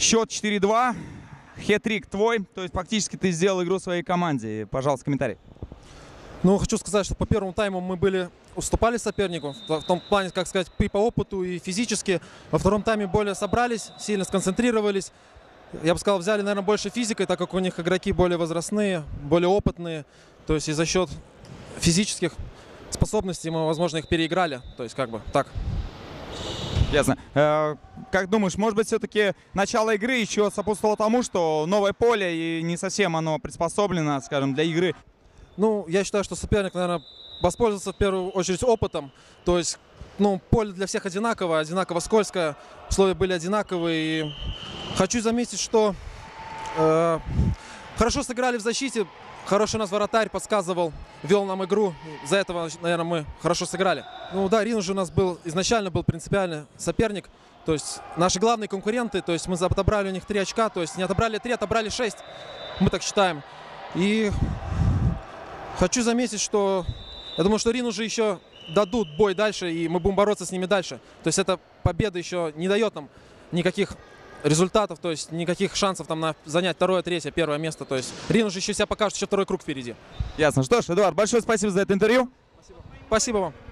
Счет 4-2. Хет-трик твой. То есть фактически ты сделал игру своей команде. Пожалуйста, комментарий. Ну, хочу сказать, что по первому тайму мы уступали сопернику, в том плане, как сказать, и по опыту, и физически. Во втором тайме более собрались, сильно сконцентрировались. Я бы сказал, взяли, наверное, больше физикой, так как у них игроки более возрастные, более опытные. То есть и за счет физических способностей мы, возможно, их переиграли. То есть как бы так. Ясно. Как думаешь, может быть, все-таки начало игры еще сопутствовало тому, что новое поле и не совсем оно приспособлено, скажем, для игры? Ну, я считаю, что соперник, наверное, воспользовался в первую очередь опытом. То есть, ну, поле для всех одинаково скользкое, условия были одинаковые. И хочу заметить, что хорошо сыграли в защите. Хороший у нас вратарь подсказывал, вел нам игру. За этого, наверное, мы хорошо сыграли. Ну да, Рин уже у нас изначально был принципиальный соперник. То есть наши главные конкуренты, то есть мы отобрали у них 3 очка. То есть не отобрали 3, отобрали 6. Мы так считаем. И хочу заметить, что я думаю, что Рин уже еще дадут бой дальше, и мы будем бороться с ними дальше. То есть эта победа еще не дает нам никаких результатов, то есть никаких шансов там на занять 2-е, 3-е, 1-е место. То есть Рин уже еще себя покажет, еще 2-й круг впереди. Ясно. Что ж, Эдуард, большое спасибо за это интервью. Спасибо вам.